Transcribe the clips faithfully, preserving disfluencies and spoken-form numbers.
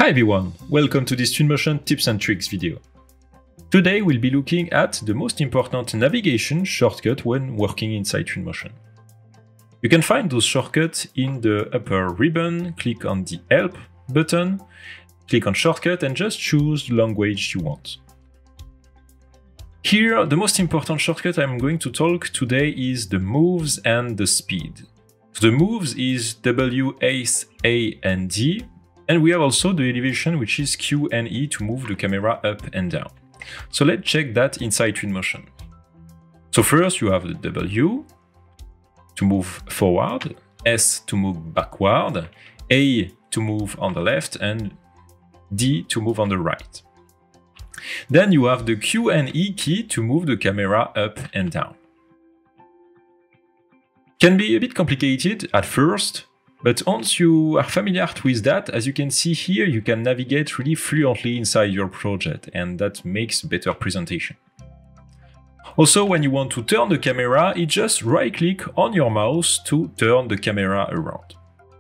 Hi everyone, welcome to this Twinmotion tips and tricks video. Today we'll be looking at the most important navigation shortcut when working inside Twinmotion. You can find those shortcuts in the upper ribbon, click on the Help button, click on Shortcut and just choose the language you want. Here, the most important shortcut I'm going to talk today is the moves and the speed. So the moves is W, S, A and D. And we have also the elevation, which is Q and E to move the camera up and down. So let's check that inside Twinmotion. So first you have the W to move forward, S to move backward, A to move on the left, and D to move on the right. Then you have the Q and E key to move the camera up and down. Can be a bit complicated at first, but once you are familiar with that, as you can see here, you can navigate really fluently inside your project, and that makes better presentation. Also, when you want to turn the camera, you just right-click on your mouse to turn the camera around.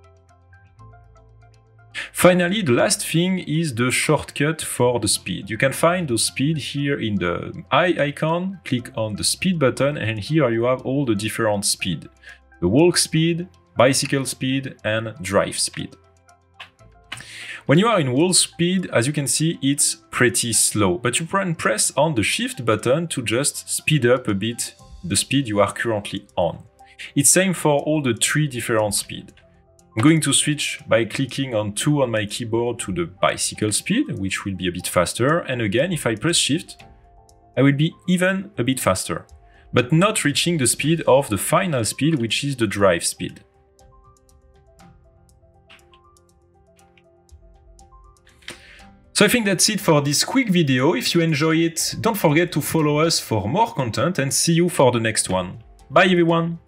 Finally, the last thing is the shortcut for the speed. You can find the speed here in the eye icon, click on the speed button, and here you have all the different speed. The walk speed, bicycle speed and drive speed. When you are in wall speed, as you can see, it's pretty slow, but you can press on the shift button to just speed up a bit the speed you are currently on. It's same for all the three different speed. I'm going to switch by clicking on two on my keyboard to the bicycle speed, which will be a bit faster. And again, if I press shift, I will be even a bit faster, but not reaching the speed of the final speed, which is the drive speed. So I think that's it for this quick video. If you enjoy it, don't forget to follow us for more content and see you for the next one. Bye everyone!